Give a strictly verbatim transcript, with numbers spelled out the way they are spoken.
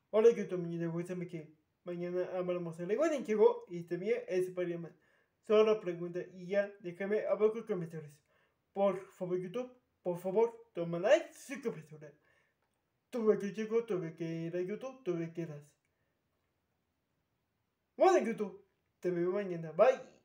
Hola YouTube, mi gusta que mañana hablamos de Lego Ninjago y también es Spider-Man. Solo pregunta y ya, déjame abajo en comentarios. Por favor YouTube, por favor, toma like, suscríbete. Tuve que llegar, tuve que ir a YouTube, tuve que ir a... Bueno YouTube, te veo mañana, bye.